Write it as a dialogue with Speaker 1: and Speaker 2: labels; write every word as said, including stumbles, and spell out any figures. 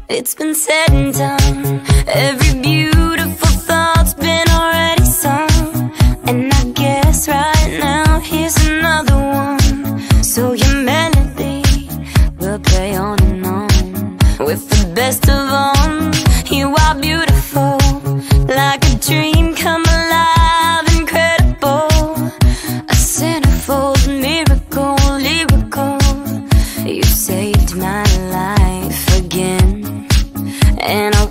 Speaker 1: It's been said and done. Every beautiful thought's been already sung, and I guess right now here's another one. So your melody will play on and on. With the best of them, you are beautiful, like a dream come alive, incredible. A centerfold miracle, lyrical. You saved my life again, and I